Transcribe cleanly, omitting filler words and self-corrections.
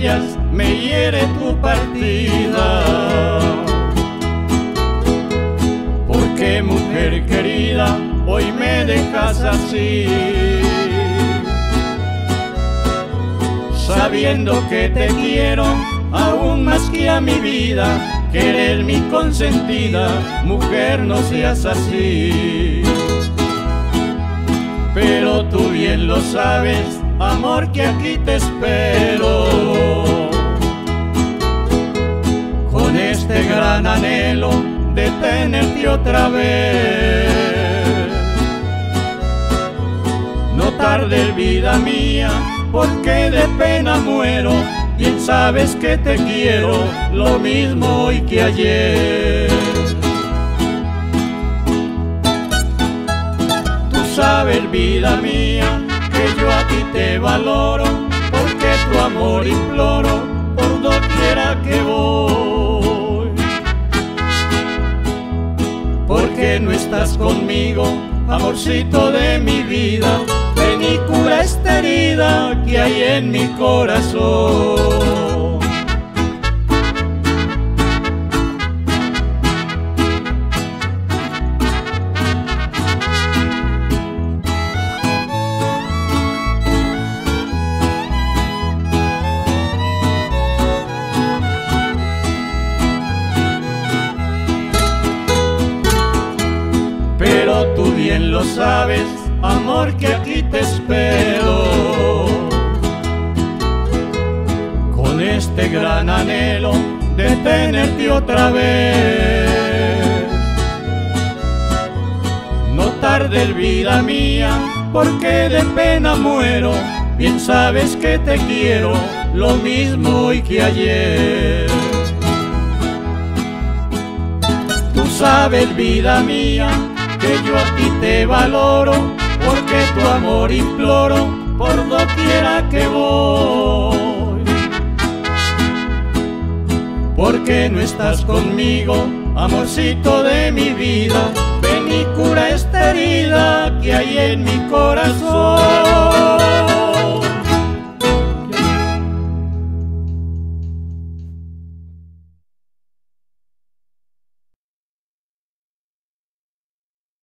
vayas, me hiere tu partida. Porque mujer querida, hoy me dejas así, sabiendo que te quiero aún más que a mi vida. Querer mi consentida, mujer, no seas así. Pero tú bien lo sabes, amor, que aquí te espero, con este gran anhelo de tenerte otra vez. No tarde, vida mía, porque de pena muero. Bien sabes que te quiero, lo mismo hoy que ayer. Tú sabes, vida mía, que yo a ti te valoro, porque tu amor imploro por doquiera que voy. Porque no estás conmigo, amorcito de mi vida, ven y cura esta herida que hay en mi corazón. Pero tú bien lo sabes, amor, que aquí te espero, con este gran anhelo de tenerte otra vez. No tarde, vida mía, porque de pena muero. Bien sabes que te quiero, lo mismo hoy que ayer. Tú sabes, vida mía, que yo a ti te valoro, porque tu amor imploro por doquiera que voy. Porque no estás conmigo, amorcito de mi vida, ven y cura esta herida que hay en mi corazón.